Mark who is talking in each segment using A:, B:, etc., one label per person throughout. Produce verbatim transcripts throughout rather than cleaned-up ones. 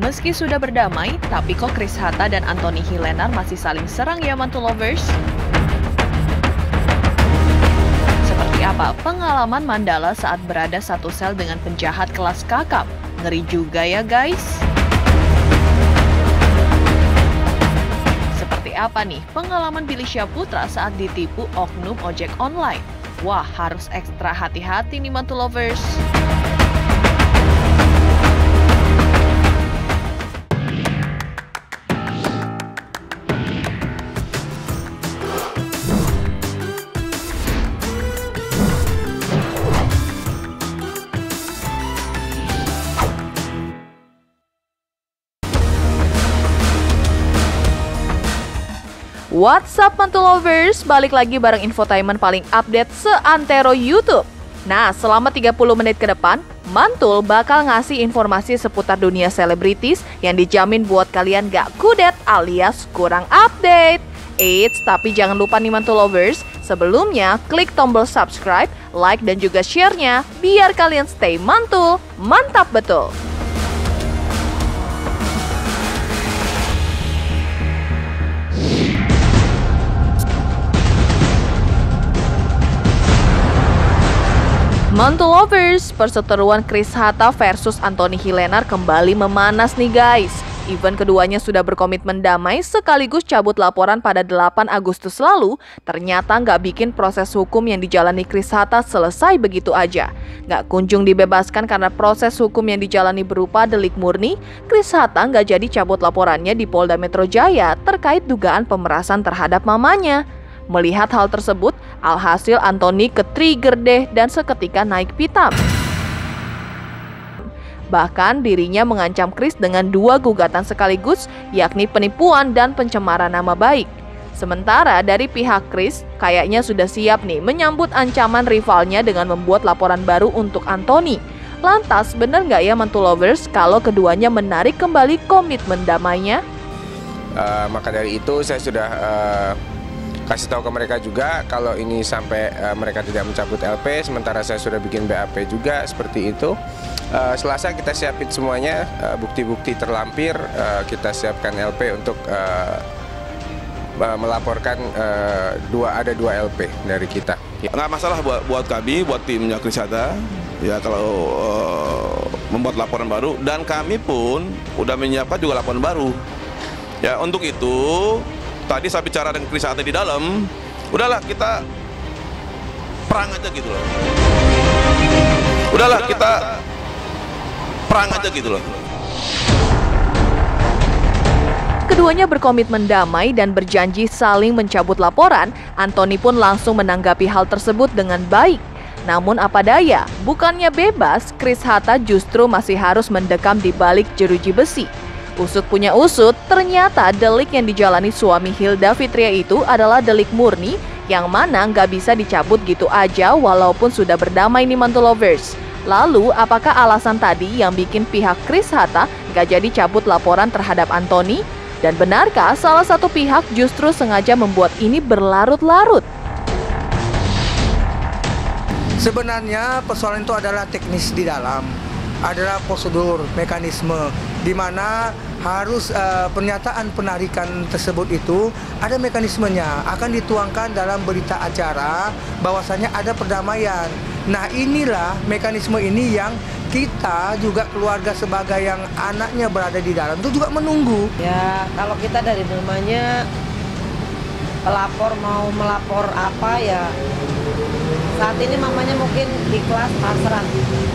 A: Meski sudah berdamai, tapi kok Chris Hatta dan Anthony Hilenar masih saling serang ya mantu lovers? Seperti apa pengalaman Mandala saat berada satu sel dengan penjahat kelas kakap? Ngeri juga ya guys. Seperti apa nih pengalaman Billy Syahputra saat ditipu oknum ojek online? Wah, harus ekstra hati-hati nih mantu lovers. What's up mantu lovers, balik lagi bareng infotainment paling update seantero YouTube. Nah, selama tiga puluh menit ke depan, Mantul bakal ngasih informasi seputar dunia selebritis yang dijamin buat kalian gak kudet alias kurang update. Eits, tapi jangan lupa nih mantu lovers, sebelumnya klik tombol subscribe, like dan juga share-nya biar kalian stay mantul, mantap betul. Mantu lovers, perseteruan Chris Hatta versus Anthony Hilenar kembali memanas nih guys. Even keduanya sudah berkomitmen damai sekaligus cabut laporan pada delapan Agustus lalu, ternyata nggak bikin proses hukum yang dijalani Chris Hatta selesai begitu aja. Nggak kunjung dibebaskan karena proses hukum yang dijalani berupa delik murni, Chris Hatta nggak jadi cabut laporannya di Polda Metro Jaya terkait dugaan pemerasan terhadap mamanya. Melihat hal tersebut, alhasil Anthony ke-trigger deh dan seketika naik pitam. Bahkan dirinya mengancam Chris dengan dua gugatan sekaligus, yakni penipuan dan pencemaran nama baik. Sementara dari pihak Chris, kayaknya sudah siap nih menyambut ancaman rivalnya dengan membuat laporan baru untuk Anthony. Lantas, bener nggak ya mantu lovers kalau keduanya menarik kembali komitmen damainya?
B: Uh, maka dari itu saya sudah uh... kasih tahu ke mereka juga kalau ini sampai uh, mereka tidak mencabut L P, sementara saya sudah bikin B A P juga seperti itu. Uh, Selasa kita siapin semuanya, bukti-bukti uh, terlampir, uh, kita siapkan L P untuk uh, uh, melaporkan uh, dua ada dua L P dari kita.
C: Nggak masalah buat buat kami, buat timnya Chris Hatta, ya kalau uh, membuat laporan baru, dan kami pun udah menyiapkan juga laporan baru. Ya untuk itu. Tadi saya bicara dengan Chris Hatta di dalam, udahlah kita perang aja gitu loh. Udahlah kita perang aja gitu loh.
A: Keduanya berkomitmen damai dan berjanji saling mencabut laporan. Anthony pun langsung menanggapi hal tersebut dengan baik. Namun apa daya, bukannya bebas, Chris Hatta justru masih harus mendekam di balik jeruji besi. Usut punya usut, ternyata delik yang dijalani suami Hilda Fitria itu adalah delik murni yang mana nggak bisa dicabut gitu aja walaupun sudah berdamai nih mantu lovers. Lalu, apakah alasan tadi yang bikin pihak Chris Hatta nggak jadi cabut laporan terhadap Anthony? Dan benarkah salah satu pihak justru sengaja membuat ini berlarut-larut?
D: Sebenarnya persoalan itu adalah teknis di dalam, adalah prosedur, mekanisme, di mana harus uh, pernyataan penarikan tersebut itu ada mekanismenya, akan dituangkan dalam berita acara bahwasanya ada perdamaian. Nah inilah mekanisme ini yang kita juga keluarga sebagai yang anaknya berada di dalam itu juga menunggu.
E: Ya kalau kita dari rumahnya pelapor mau melapor apa ya saat ini mamanya mungkin ikhlas pasrah.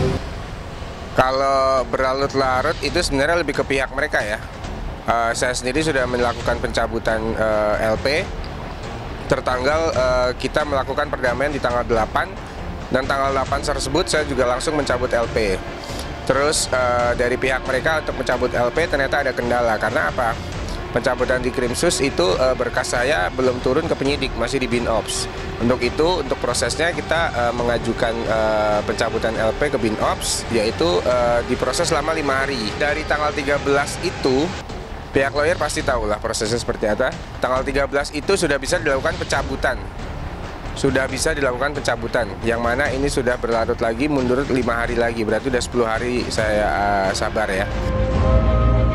B: Kalau berlarut-larut itu sebenarnya lebih ke pihak mereka ya. Uh, saya sendiri sudah melakukan pencabutan uh, L P. Tertanggal uh, kita melakukan perdamaian di tanggal delapan, dan tanggal delapan tersebut saya juga langsung mencabut L P. Terus uh, dari pihak mereka untuk mencabut L P ternyata ada kendala. Karena apa? Pencabutan di Krimsus itu uh, berkas saya belum turun ke penyidik, masih di Binops. Untuk itu, untuk prosesnya kita uh, mengajukan uh, pencabutan L P ke Binops, yaitu uh, diproses selama lima hari. Dari tanggal tiga belas itu, pihak lawyer pasti tahu lah prosesnya seperti apa. Tanggal tiga belas itu sudah bisa dilakukan pencabutan. Sudah bisa dilakukan pencabutan, yang mana ini sudah berlarut lagi, mundur lima hari lagi, berarti udah sepuluh hari saya uh, sabar ya.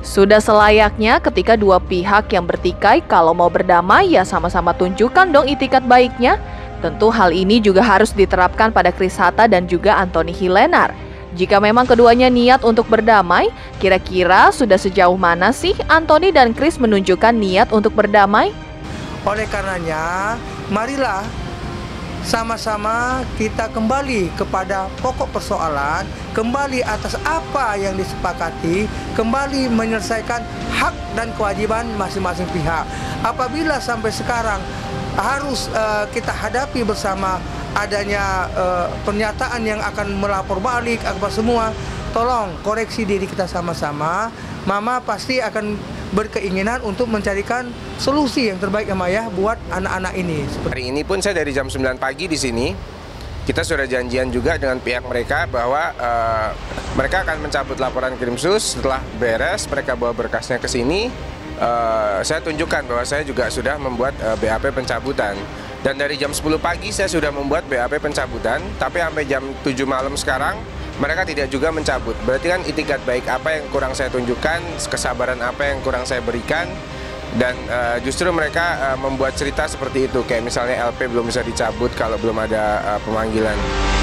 A: Sudah selayaknya ketika dua pihak yang bertikai kalau mau berdamai ya sama-sama tunjukkan dong itikat baiknya. Tentu hal ini juga harus diterapkan pada Chris Hatta dan juga Anthony Hilenar. Jika memang keduanya niat untuk berdamai, kira-kira sudah sejauh mana sih Anthony dan Chris menunjukkan niat untuk berdamai?
D: Oleh karenanya, marilah sama-sama kita kembali kepada pokok persoalan, kembali atas apa yang disepakati, kembali menyelesaikan hak dan kewajiban masing-masing pihak. Apabila sampai sekarang harus uh, kita hadapi bersama adanya uh, pernyataan yang akan melapor balik apa semua, tolong koreksi diri kita sama-sama. Mama pasti akan berkeinginan untuk mencarikan solusi yang terbaik ya Maya buat anak-anak ini.
B: Hari ini pun saya dari jam sembilan pagi di sini. Kita sudah janjian juga dengan pihak mereka bahwa uh, mereka akan mencabut laporan Krimsus setelah beres, mereka bawa berkasnya ke sini. Uh, saya tunjukkan bahwa saya juga sudah membuat uh, B A P pencabutan. Dan dari jam sepuluh pagi saya sudah membuat B A P pencabutan, tapi sampai jam tujuh malam sekarang mereka tidak juga mencabut. Berarti kan itikat baik apa yang kurang saya tunjukkan, kesabaran apa yang kurang saya berikan, dan uh, justru mereka uh, membuat cerita seperti itu. Kayak misalnya L P belum bisa dicabut kalau belum ada uh, pemanggilan.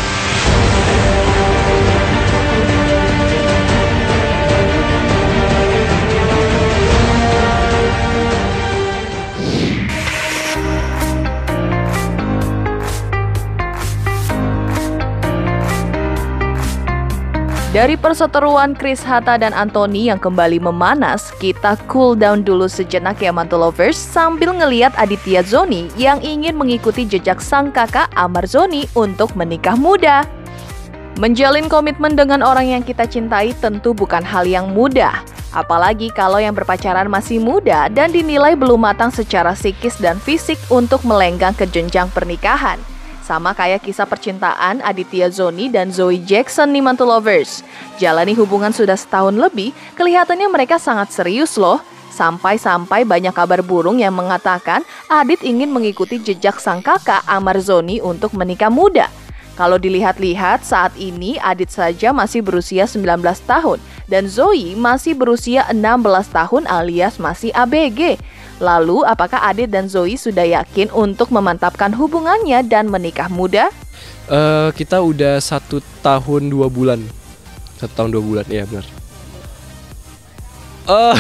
A: Dari perseteruan Chris Hatta dan Anthony yang kembali memanas, kita cool down dulu sejenak ya Mantu Lovers sambil ngeliat Aditya Zoni yang ingin mengikuti jejak sang kakak Amar Zoni untuk menikah muda. Menjalin komitmen dengan orang yang kita cintai tentu bukan hal yang mudah. Apalagi kalau yang berpacaran masih muda dan dinilai belum matang secara psikis dan fisik untuk melenggang ke jenjang pernikahan. Sama kayak kisah percintaan Aditya Zoni dan Zoe Jackson nih Mantu Lovers. Jalani hubungan sudah setahun lebih, kelihatannya mereka sangat serius loh. Sampai-sampai banyak kabar burung yang mengatakan Adit ingin mengikuti jejak sang kakak Amar Zoni untuk menikah muda. Kalau dilihat-lihat saat ini Adit saja masih berusia sembilan belas tahun dan Zoe masih berusia enam belas tahun alias masih A B G. Lalu, apakah Adit dan Zoe sudah yakin untuk memantapkan hubungannya dan menikah muda?
F: Uh, kita udah satu tahun dua bulan, satu tahun dua bulan, iya benar. Uh,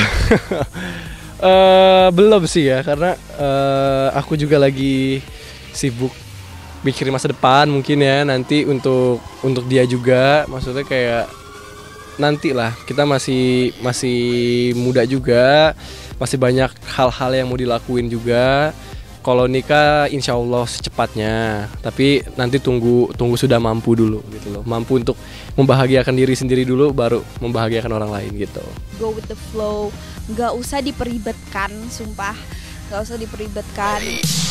F: uh, belum sih ya, karena uh, aku juga lagi sibuk mikirin masa depan mungkin ya nanti untuk untuk dia juga, maksudnya kayak nanti lah kita masih masih muda juga. Masih banyak hal-hal yang mau dilakuin juga. Kalau nikah insya Allah secepatnya. Tapi nanti tunggu tunggu sudah mampu dulu gitu loh. Mampu untuk membahagiakan diri sendiri dulu baru membahagiakan orang lain gitu.
G: Go with the flow. Gak usah diperibetkan, sumpah. Gak usah diperibetkan.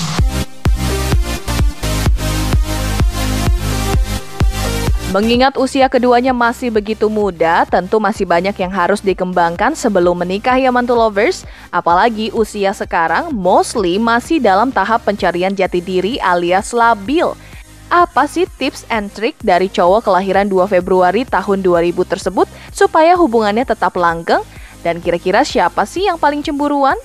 A: Mengingat usia keduanya masih begitu muda, tentu masih banyak yang harus dikembangkan sebelum menikah ya Mantu Lovers. Apalagi usia sekarang mostly masih dalam tahap pencarian jati diri alias labil. Apa sih tips and trick dari cowok kelahiran dua Februari tahun dua ribu tersebut supaya hubungannya tetap langgeng? Dan kira-kira siapa sih yang paling cemburuan?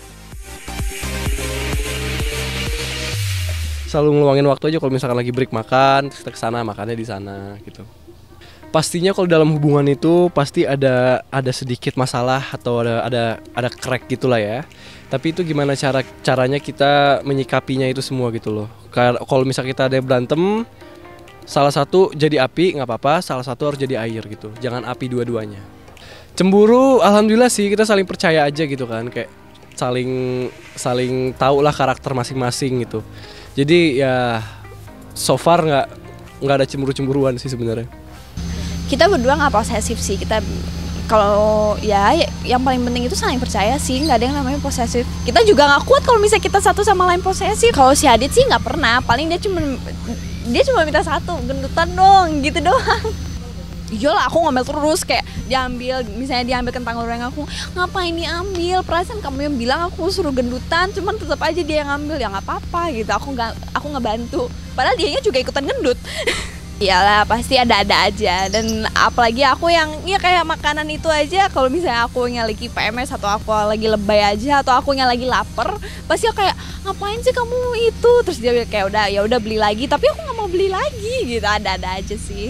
F: Selalu ngeluangin waktu aja kalau misalkan lagi break makan, terus kita kesana makannya di sana gitu. Pastinya kalau dalam hubungan itu pasti ada ada sedikit masalah atau ada ada ada crack gitulah ya. Tapi itu gimana cara caranya kita menyikapinya itu semua gitu loh. Kalau misalkan kita ada berantem, salah satu jadi api nggak apa-apa, salah satu harus jadi air gitu. Jangan api dua-duanya. Cemburu, alhamdulillah sih kita saling percaya aja gitu kan, kayak saling saling tahu lah karakter masing-masing gitu. Jadi ya so far nggak nggak ada cemburu-cemburuan sih sebenarnya.
G: Kita berdua nggak posesif sih. Kita kalau ya yang paling penting itu saling percaya sih. Nggak ada yang namanya posesif. Kita juga nggak kuat kalau misalnya kita satu sama lain posesif. Kalau si Adit sih nggak pernah. Paling dia cuma dia cuma minta satu, gendutan dong gitu doang. Iyalah aku ngomel terus kayak diambil, misalnya diambil kentang goreng aku, ngapain diambil, perasaan kamu yang bilang aku suruh gendutan, cuman tetap aja dia yang ngambil, ya nggak apa-apa gitu, aku nggak aku nggak bantu, padahal dianya juga ikutan gendut. Iyalah pasti ada-ada aja, dan apalagi aku yang ya kayak makanan itu aja, kalau misalnya aku yang lagi P M S atau aku lagi lebay aja atau aku yang lagi lapar, pasti aku kayak ngapain sih kamu itu, terus dia kayak udah ya udah beli lagi, tapi aku nggak mau beli lagi gitu, ada-ada aja sih.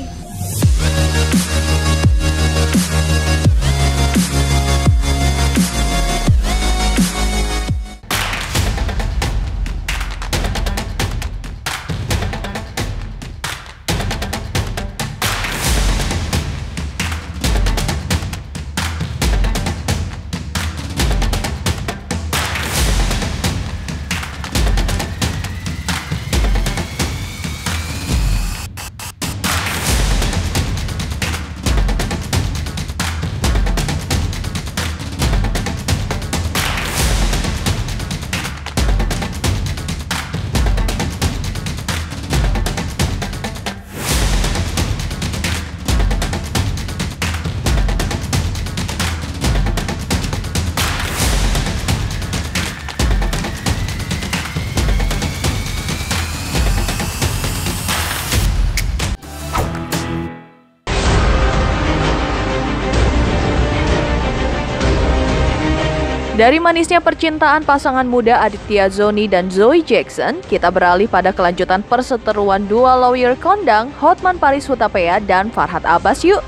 A: Dari manisnya percintaan pasangan muda Aditya Zoni dan Zoe Jackson, kita beralih pada kelanjutan perseteruan dua lawyer kondang Hotman Paris Hutapea dan Farhad Abbas yuk.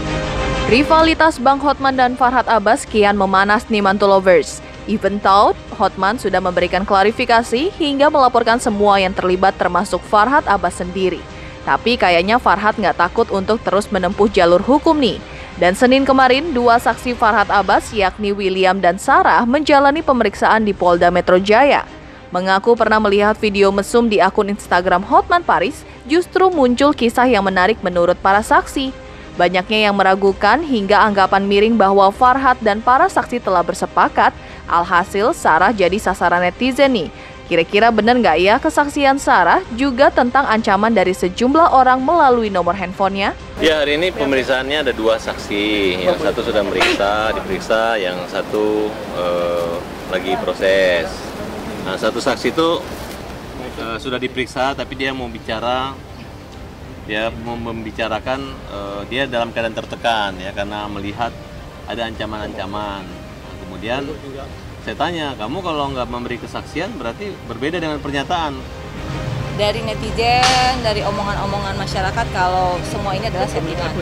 A: Rivalitas Bang Hotman dan Farhad Abbas kian memanas nih Mantulovers. Even though Hotman sudah memberikan klarifikasi hingga melaporkan semua yang terlibat termasuk Farhad Abbas sendiri. Tapi kayaknya Farhad nggak takut untuk terus menempuh jalur hukum nih. Dan Senin kemarin, dua saksi Farhad Abbas yakni William dan Sarah menjalani pemeriksaan di Polda Metro Jaya. Mengaku pernah melihat video mesum di akun Instagram Hotman Paris, justru muncul kisah yang menarik menurut para saksi. Banyaknya yang meragukan hingga anggapan miring bahwa Farhad dan para saksi telah bersepakat, alhasil Sarah jadi sasaran netizen nih. Kira-kira benar nggak ya kesaksian Sarah juga tentang ancaman dari sejumlah orang melalui nomor handphonenya?
H: Ya, hari ini pemeriksaannya ada dua saksi. Yang satu sudah meriksa, diperiksa, yang satu eh, lagi proses. Nah, satu saksi itu eh, sudah diperiksa, tapi dia mau bicara, dia mau membicarakan eh, dia dalam keadaan tertekan ya karena melihat ada ancaman-ancaman. Nah, kemudian saya tanya, kamu kalau nggak memberi kesaksian berarti berbeda dengan pernyataan.
E: Dari netizen, dari omongan-omongan masyarakat kalau semua ini adalah settingan.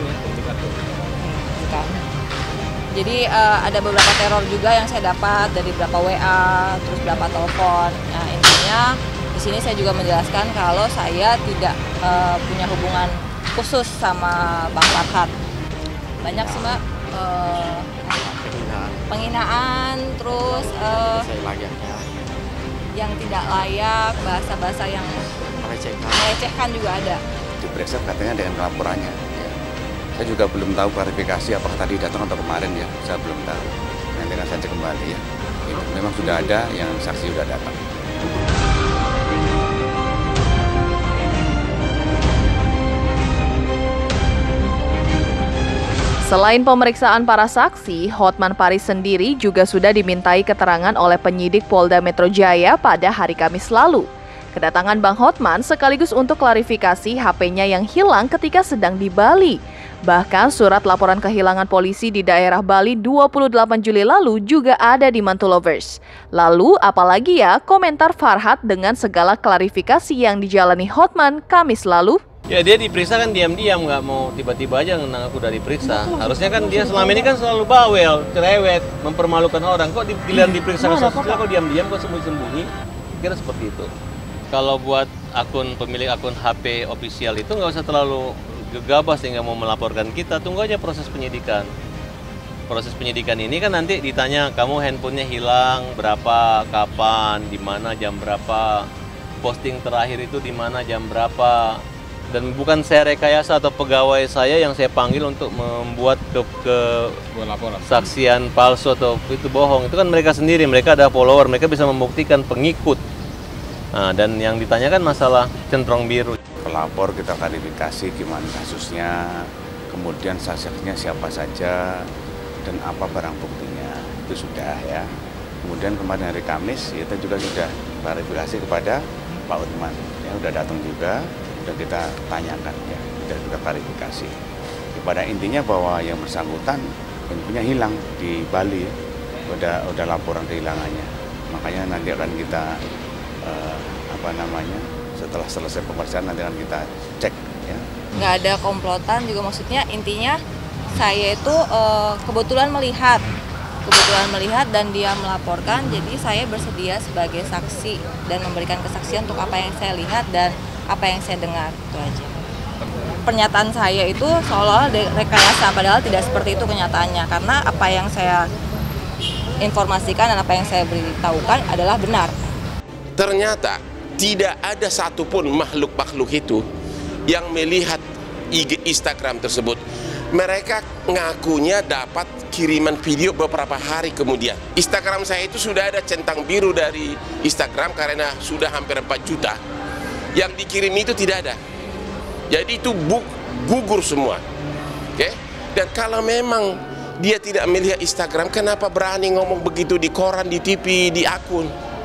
E: Jadi uh, ada beberapa teror juga yang saya dapat dari beberapa W A, terus beberapa telepon. Nah intinya di sini saya juga menjelaskan kalau saya tidak uh, punya hubungan khusus sama Bang Farhad. Banyak sih mbak. Uh, penghinaan, terus uh, yang tidak layak, bahasa-bahasa yang melecehkan juga ada.
I: Diperiksa katanya dengan laporannya. Ya. Saya juga belum tahu klarifikasi apakah tadi datang atau kemarin ya, saya belum tahu. Nanti akan saja kembali ya. Itu memang sudah ada yang saksi sudah datang.
A: Selain pemeriksaan para saksi, Hotman Paris sendiri juga sudah dimintai keterangan oleh penyidik Polda Metro Jaya pada hari Kamis lalu. Kedatangan Bang Hotman sekaligus untuk klarifikasi H P-nya yang hilang ketika sedang di Bali. Bahkan surat laporan kehilangan polisi di daerah Bali dua puluh delapan Juli lalu juga ada di Mantulovers. Lalu apalagi ya komentar Farhad dengan segala klarifikasi yang dijalani Hotman Kamis lalu?
H: Ya dia diperiksa kan diam-diam, nggak mau tiba-tiba aja ngenang aku udah diperiksa. Harusnya kan dia selama ini kan selalu bawel, cerewet, mempermalukan orang. Kok dipilihan diperiksa kasusnya kok diam-diam, kok sembunyi-sembunyi? Kira seperti itu. Kalau buat akun pemilik akun H P official itu nggak usah terlalu gegabah sehingga mau melaporkan kita. Tunggu aja proses penyidikan. Proses penyidikan ini kan nanti ditanya kamu handphonenya hilang berapa, kapan, di mana, jam berapa, posting terakhir itu di mana, jam berapa. Dan bukan saya rekayasa atau pegawai saya yang saya panggil untuk membuat ke, ke saksian palsu atau itu bohong. Itu kan mereka sendiri, mereka ada follower, mereka bisa membuktikan pengikut. Nah, dan yang ditanyakan masalah centrong biru.
I: Pelapor kita klarifikasi gimana kasusnya, kemudian saksinya siapa saja, dan apa barang buktinya. Itu sudah ya. Kemudian kemarin hari Kamis kita juga sudah klarifikasi kepada Pak Hotman. Ya, udah datang juga. Kita tanyakan ya. klarifikasi. Pada intinya bahwa yang bersangkutan handphonenya hilang di Bali, udah udah laporan kehilangannya. Makanya nanti akan kita eh, apa namanya setelah selesai pemeriksaan nanti akan kita cek ya.
E: Nggak ada komplotan juga, maksudnya intinya saya itu eh, kebetulan melihat kebetulan melihat dan dia melaporkan, jadi saya bersedia sebagai saksi dan memberikan kesaksian untuk apa yang saya lihat dan apa yang saya dengar, itu aja. Pernyataan saya itu seolah-olah rekayasa, padahal tidak seperti itu kenyataannya, karena apa yang saya informasikan dan apa yang saya beritahukan adalah benar.
J: Ternyata tidak ada satupun makhluk-makhluk itu yang melihat I G Instagram tersebut. Mereka ngakunya dapat kiriman video beberapa hari kemudian. Instagram saya itu sudah ada centang biru dari Instagram karena sudah hampir empat juta. Yang dikirim itu tidak ada. Jadi itu buk, gugur semua. Oke? Dan kalau memang dia tidak melihat Instagram, kenapa berani ngomong begitu di koran, di T V, di akun?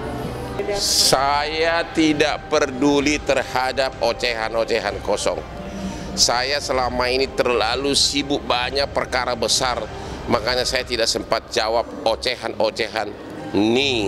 J: Saya tidak peduli terhadap ocehan-ocehan kosong. Saya selama ini terlalu sibuk banyak perkara besar, makanya saya tidak sempat jawab ocehan-ocehan nih.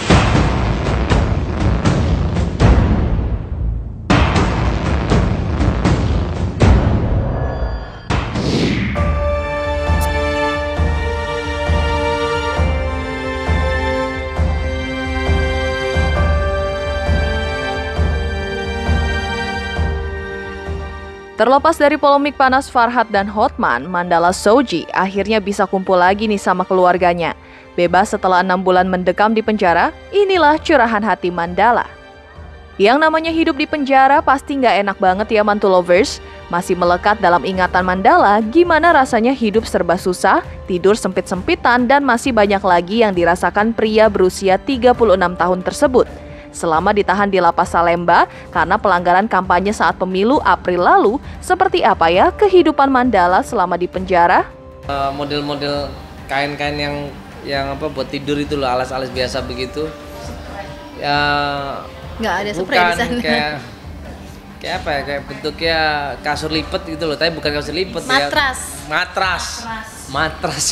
A: Terlepas dari polemik panas Farhad dan Hotman, Mandala Souji akhirnya bisa kumpul lagi nih sama keluarganya. Bebas setelah enam bulan mendekam di penjara, inilah curahan hati Mandala. Yang namanya hidup di penjara pasti nggak enak banget ya Mantulovers. Masih melekat dalam ingatan Mandala gimana rasanya hidup serba susah, tidur sempit-sempitan, dan masih banyak lagi yang dirasakan pria berusia tiga puluh enam tahun tersebut. Selama ditahan di lapas Salemba karena pelanggaran kampanye saat pemilu April lalu, seperti apa ya kehidupan Mandala selama di penjara?
K: Model-model kain-kain yang yang apa buat tidur itu loh, alas-alas biasa begitu. Ya
G: nggak ada spray
K: bukan
G: di sana.
K: kayak kayak apa ya, kayak bentuknya kasur lipat gitu loh, tapi bukan kasur lipat ya.
G: Matras.
K: Matras. Matras.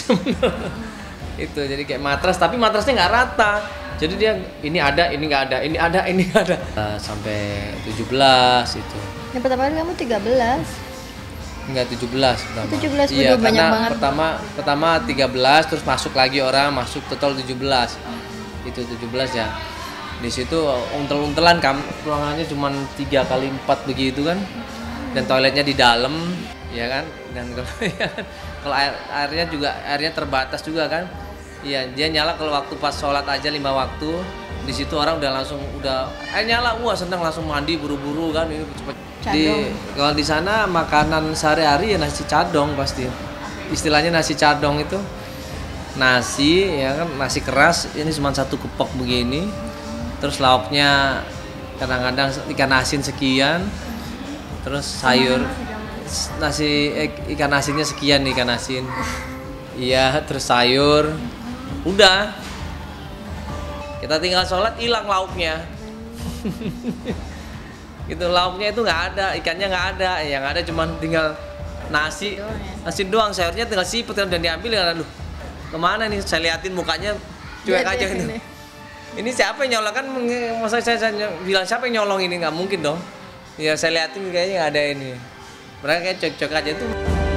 K: Itu jadi kayak matras, tapi matrasnya nggak rata. Jadi dia ini ada, ini nggak ada, ini ada, ini nggak ada. Uh, sampai tujuh belas itu.
G: Yang pertama kali kamu tiga belas.
K: Enggak, tujuh belas pertama.
G: tujuh belas
K: iya,
G: banyak
K: karena
G: banget.
K: Pertama pertama tiga belas, terus masuk lagi orang, masuk total tujuh belas. Itu tujuh belas ya. Di situ untel-untelan kan, ruangannya cuma tiga kali empat begitu kan. Dan toiletnya di dalam, ya kan? Dan kalau ya kan, kalau air, airnya juga airnya terbatas juga kan. Iya, dia nyala kalau waktu pas sholat aja lima waktu. Di situ orang udah langsung udah eh nyala, wah senang langsung mandi buru-buru kan, ini cepet. Di kalau di sana makanan sehari-hari ya nasi cadong pasti. Istilahnya nasi cadong itu nasi ya kan, nasi keras ini cuma satu kepok begini. Terus lauknya kadang-kadang ikan asin sekian. Terus sayur nasi eh, ikan asinnya sekian ikan asin. Iya, terus sayur. Udah, kita tinggal sholat hilang lauknya. Gitu, lauknya itu nggak ada, ikannya nggak ada, yang ada cuma tinggal nasi, nasi doang, sayurnya tinggal sipet dan diambil ya. Aduh, kemana nih? Saya liatin mukanya cuek aja gitu. Ini siapa yang nyolong kan? Masa saya, saya bilang siapa yang nyolong ini, nggak mungkin dong. Ya saya liatin kayaknya nggak ada ini. Mereka kayak cuek-cuek aja tuh.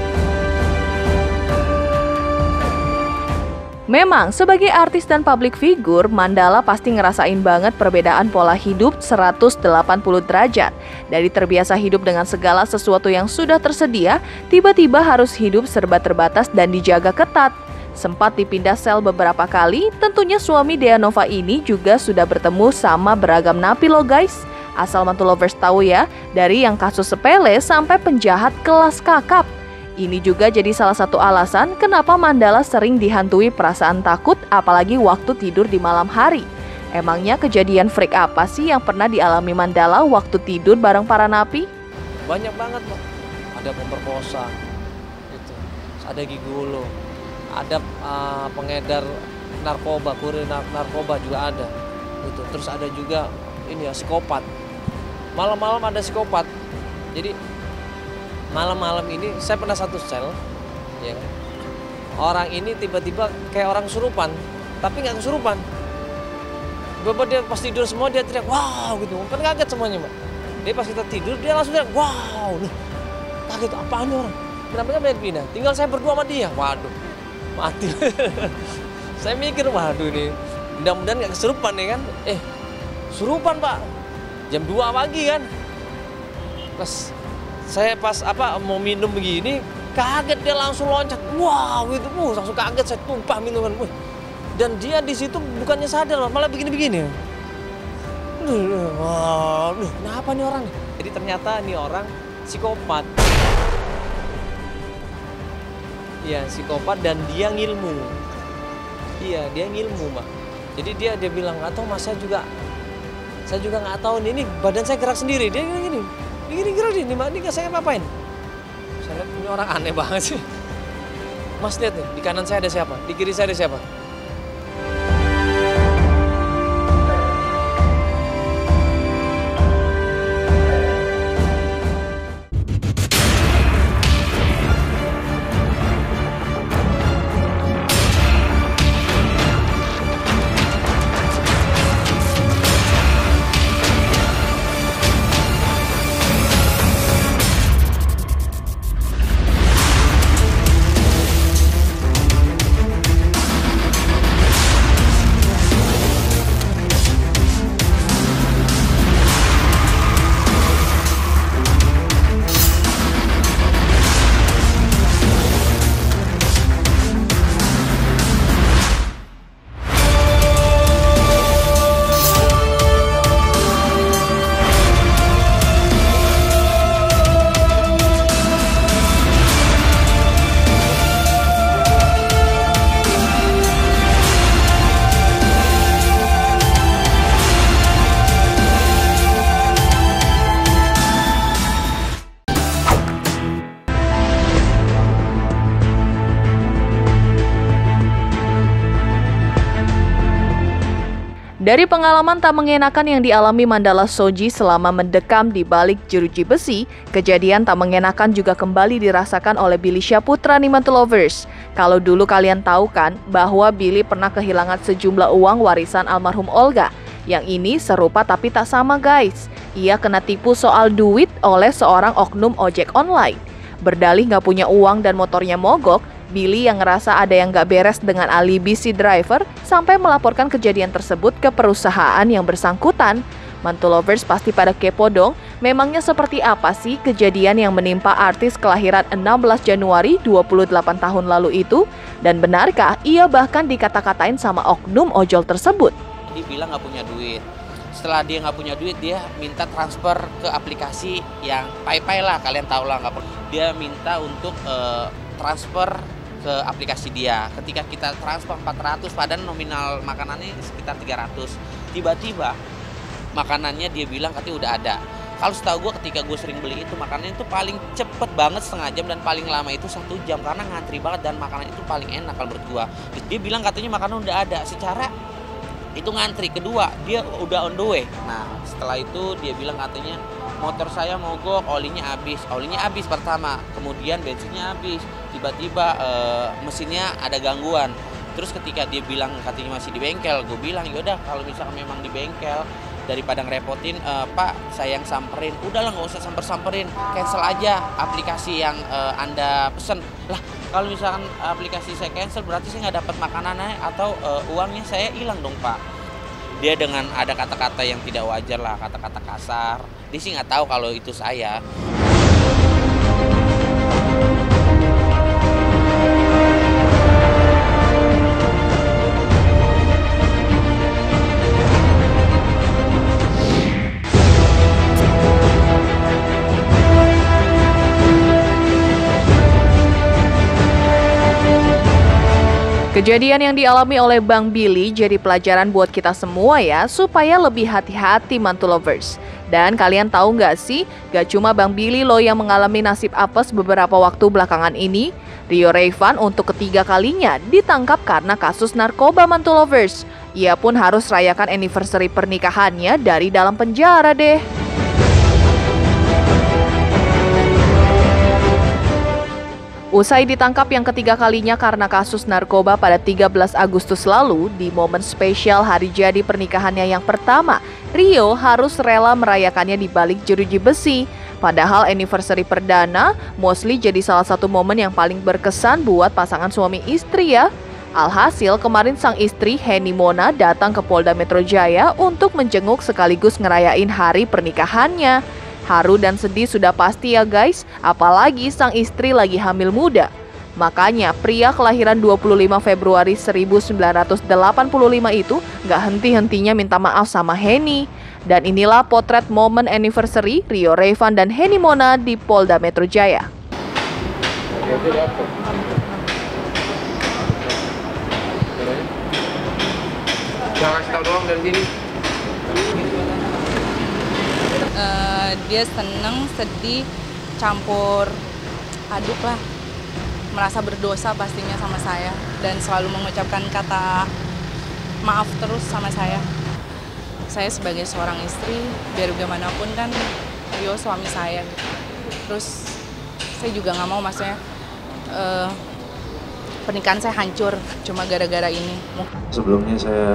A: Memang, sebagai artis dan public figure, Mandala pasti ngerasain banget perbedaan pola hidup seratus delapan puluh derajat. Dari terbiasa hidup dengan segala sesuatu yang sudah tersedia, tiba-tiba harus hidup serba terbatas dan dijaga ketat. Sempat dipindah sel beberapa kali, tentunya suami Dea Nova ini juga sudah bertemu sama beragam napi loh guys. Asal Mantulovers tahu ya, dari yang kasus sepele sampai penjahat kelas kakap. Ini juga jadi salah satu alasan kenapa Mandala sering dihantui perasaan takut apalagi waktu tidur di malam hari. Emangnya kejadian freak apa sih yang pernah dialami Mandala waktu tidur bareng para napi?
K: Banyak banget loh. Ada pemerkosa, gitu. Ada gigolo, ada uh, pengedar narkoba, kurir narkoba juga ada. Gitu. Terus ada juga ini ya psikopat. Malam-malam ada psikopat. Jadi malam-malam ini saya pernah satu sel, ya kan? Orang ini tiba-tiba kayak orang kesurupan, tapi nggak kesurupan. Bapak dia pas tidur semua dia teriak wow gitu, kan kaget semuanya mbak. Dia pas kita tidur dia langsung teriak wow, loh kaget apaan nih orang? Kenapa nggak pindah? Tinggal saya berdua sama dia, waduh mati. Saya mikir waduh ini mudah-mudahan nggak kesurupan ya kan? Eh kesurupan pak, jam dua pagi kan? Pas saya pas apa mau minum begini kaget dia langsung loncat, wow gitu, uh, langsung kaget saya tumpah minuman, uh. Dan dia di situ bukannya sadar malah begini-begini. Wah, wow, kenapa nih orang? Jadi ternyata nih orang psikopat. Iya psikopat dan dia ngilmu. Iya dia ngilmu mbak. Jadi dia dia bilang nggak tahu mas saya juga saya juga nggak tahu nih ini badan saya gerak sendiri dia gini gini. Ini gerak nih, ini nggak saya ngapain? Saya lihat ini orang aneh banget sih. Mas lihat nih, di kanan saya ada siapa? Di kiri saya ada siapa?
A: Dari pengalaman tak mengenakan yang dialami Mandala Shoji selama mendekam di balik jeruji besi, kejadian tak mengenakan juga kembali dirasakan oleh Billy Syahputra nih Mantulovers. Kalau dulu kalian tahu kan bahwa Billy pernah kehilangan sejumlah uang warisan almarhum Olga. Yang ini serupa tapi tak sama guys. Ia kena tipu soal duit oleh seorang oknum ojek online. Berdalih nggak punya uang dan motornya mogok, Billy yang ngerasa ada yang gak beres dengan alibi si driver sampai melaporkan kejadian tersebut ke perusahaan yang bersangkutan. Mantulovers pasti pada kepo dong, memangnya seperti apa sih kejadian yang menimpa artis kelahiran enam belas Januari dua puluh delapan tahun lalu itu? Dan benarkah ia bahkan dikata-katain sama oknum ojol tersebut?
L: Dia bilang gak punya duit. Setelah dia nggak punya duit, dia minta transfer ke aplikasi yang PayPay lah, kalian tahu lah nggak perlu. Dia minta untuk uh, transfer ke aplikasi dia. Ketika kita transfer empat ratus, padahal nominal makanannya sekitar tiga ratus. Tiba-tiba makanannya dia bilang katanya udah ada. Kalau setahu gue ketika gue sering beli itu makanannya itu paling cepet banget setengah jam dan paling lama itu satu jam karena ngantri banget dan makanan itu paling enak kalau menurut gue. Dia bilang katanya makanan udah ada. Secara itu ngantri. Kedua, dia udah on the way. Nah setelah itu dia bilang katanya motor saya mogok, olinya habis. Olinya habis pertama, kemudian bensinnya habis. Tiba-tiba e, mesinnya ada gangguan. Terus ketika dia bilang katanya masih di bengkel, gue bilang yaudah kalau misalkan memang di bengkel daripada ngerepotin, e, Pak saya yang samperin. Udahlah nggak usah samper-samperin, cancel aja aplikasi yang e, Anda pesen. Lah kalau misalkan aplikasi saya cancel berarti saya nggak dapat makanannya atau e, uangnya saya hilang dong Pak. Dia dengan ada kata-kata yang tidak wajar lah, kata-kata kasar. Dia sih nggak tahu kalau itu saya.
A: Kejadian yang dialami oleh Bang Billy jadi pelajaran buat kita semua ya, supaya lebih hati-hati Mantulovers. Dan kalian tahu nggak sih, gak cuma Bang Billy loh yang mengalami nasib apes beberapa waktu belakangan ini. Rio Rayvan untuk ketiga kalinya ditangkap karena kasus narkoba Mantulovers. Ia pun harus rayakan anniversary pernikahannya dari dalam penjara deh. Usai ditangkap yang ketiga kalinya karena kasus narkoba pada tiga belas Agustus lalu, di momen spesial hari jadi pernikahannya yang pertama, Rio harus rela merayakannya di balik jeruji besi. Padahal anniversary perdana mostly jadi salah satu momen yang paling berkesan buat pasangan suami istri ya. Alhasil kemarin sang istri Henny Mona datang ke Polda Metro Jaya untuk menjenguk sekaligus ngerayain hari pernikahannya. Haru dan sedih sudah pasti ya guys, apalagi sang istri lagi hamil muda. Makanya pria kelahiran dua puluh lima Februari seribu sembilan ratus delapan puluh lima itu gak henti-hentinya minta maaf sama Henny. Dan inilah potret momen anniversary Rio Rayvan dan Henny Mona di Polda Metro Jaya.
B: Jangan kasih tau doang dari sini.
E: Uh, dia seneng, sedih, campur aduk lah. Merasa berdosa pastinya sama saya dan selalu mengucapkan kata maaf terus sama saya. Saya sebagai seorang istri, biar bagaimanapun kan Rio suami saya. Terus saya juga nggak mau maksudnya uh, pernikahan saya hancur cuma gara-gara ini.
M: Sebelumnya saya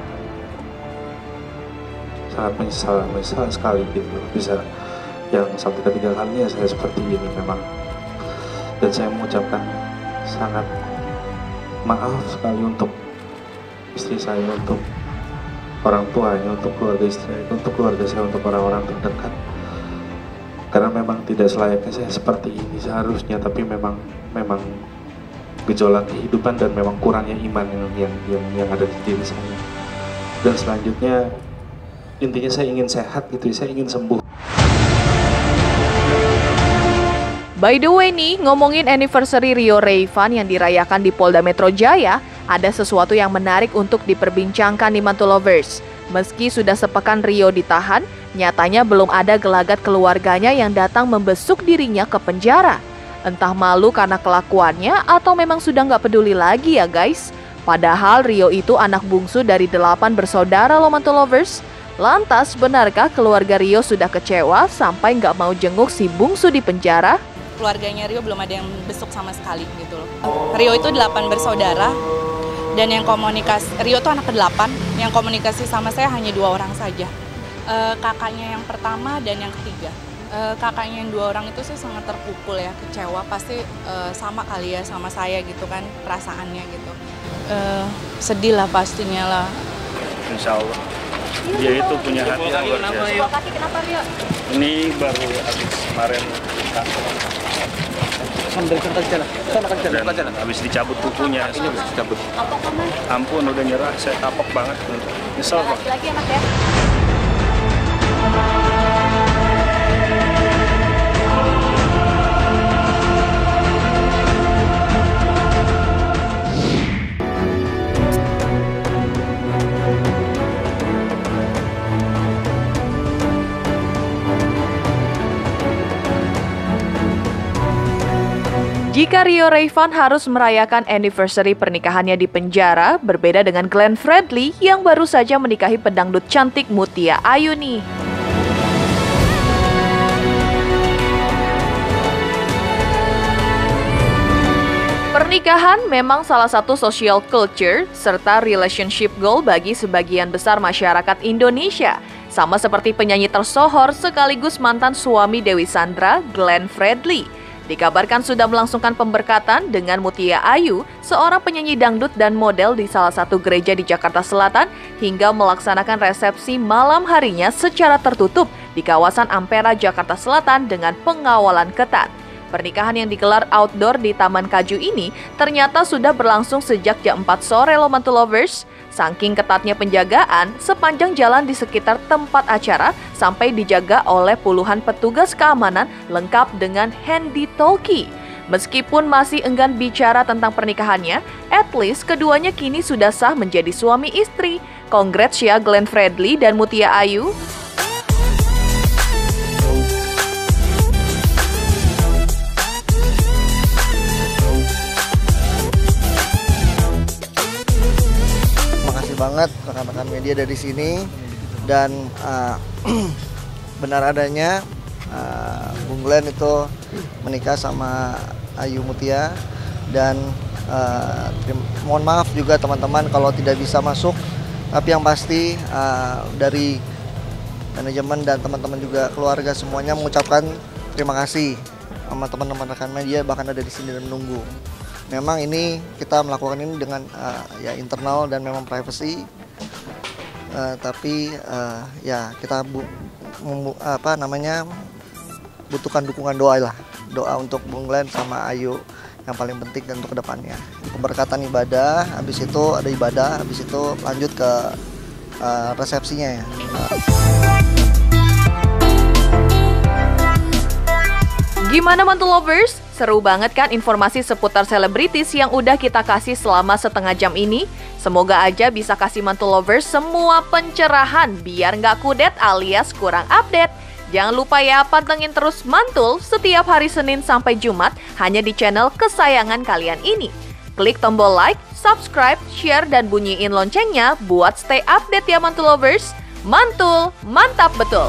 M: sangat menyesal, menyesal sekali gitu bisa yang sampai ketiga kalinya saya seperti ini memang. Dan saya mengucapkan sangat maaf sekali untuk istri saya, untuk orang tuanya, untuk keluarga istri, untuk keluarga saya, untuk orang-orang terdekat. Karena memang tidak selayaknya saya seperti ini seharusnya, tapi memang memang gejolak kehidupan dan memang kurangnya iman yang yang yang ada di diri saya. Dan selanjutnya intinya saya ingin sehat gitu, saya ingin sembuh.
A: By the way nih, ngomongin anniversary Rio Rayvan yang dirayakan di Polda Metro Jaya, ada sesuatu yang menarik untuk diperbincangkan di Mantulovers. Meski sudah sepekan Rio ditahan, nyatanya belum ada gelagat keluarganya yang datang membesuk dirinya ke penjara. Entah malu karena kelakuannya atau memang sudah nggak peduli lagi ya guys. Padahal Rio itu anak bungsu dari delapan bersaudara loh Mantulovers. Lantas benarkah keluarga Rio sudah kecewa sampai nggak mau jenguk si bungsu di penjara?
E: Keluarganya Rio belum ada yang besuk sama sekali gitu loh. Rio itu delapan bersaudara dan yang komunikasi, Rio itu anak kedelapan, yang komunikasi sama saya hanya dua orang saja. E, kakaknya yang pertama dan yang ketiga. E, kakaknya yang dua orang itu sih sangat terpukul ya, kecewa, pasti e, sama kali ya sama saya gitu kan perasaannya gitu. E, sedih lah pastinya lah.
N: Insya Allah. Dia itu punya hati yang luar biasa. Ini baru habis kemarin dan habis dicabut kukunya, habis dicabut. Ampun, udah nyerah, saya kapok banget, nyesel Pak.
E: Lagi enak ya.
A: Jika Rio Rayvan harus merayakan anniversary pernikahannya di penjara, berbeda dengan Glenn Fredly yang baru saja menikahi pedangdut cantik Mutia Ayu nih. Pernikahan memang salah satu social culture serta relationship goal bagi sebagian besar masyarakat Indonesia. Sama seperti penyanyi tersohor sekaligus mantan suami Dewi Sandra, Glenn Fredly. Dikabarkan sudah melangsungkan pemberkatan dengan Mutia Ayu, seorang penyanyi dangdut dan model di salah satu gereja di Jakarta Selatan, hingga melaksanakan resepsi malam harinya secara tertutup di kawasan Ampera, Jakarta Selatan dengan pengawalan ketat. Pernikahan yang digelar outdoor di Taman Kaju ini ternyata sudah berlangsung sejak jam empat sore loh Mantulovers. Saking ketatnya penjagaan, sepanjang jalan di sekitar tempat acara sampai dijaga oleh puluhan petugas keamanan lengkap dengan handy talkie. Meskipun masih enggan bicara tentang pernikahannya, at least keduanya kini sudah sah menjadi suami istri. Congrats ya Glenn Fredly dan Mutia Ayu.
O: Banget rekan-rekan media dari sini dan uh, benar adanya uh, Bung Glenn itu menikah sama Ayu Mutia. Dan uh, mohon maaf juga teman-teman kalau tidak bisa masuk, tapi yang pasti uh, dari manajemen dan teman-teman juga keluarga semuanya mengucapkan terima kasih sama teman-teman rekan media, bahkan ada di sini dan menunggu. Memang ini kita melakukan ini dengan uh, ya internal dan memang privacy, uh, tapi uh, ya kita bu, membu, apa namanya butuhkan dukungan doa lah, doa untuk Bung Glenn sama Ayu yang paling penting dan untuk kedepannya. Keberkatan ibadah, habis itu ada ibadah, habis itu lanjut ke uh, resepsinya ya.
A: Gimana Mantul Lovers? Seru banget kan informasi seputar selebritis yang udah kita kasih selama setengah jam ini? Semoga aja bisa kasih Mantul Lovers semua pencerahan biar nggak kudet alias kurang update. Jangan lupa ya pantengin terus Mantul setiap hari Senin sampai Jumat hanya di channel kesayangan kalian ini. Klik tombol like, subscribe, share, dan bunyiin loncengnya buat stay update ya Mantul Lovers. Mantul, mantap betul!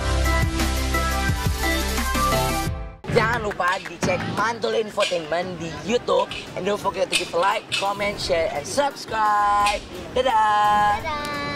P: Jangan lupa dicek Mantul Infotainment di YouTube. And don't forget to give a like, comment, share, and subscribe. Dadah! Dadah!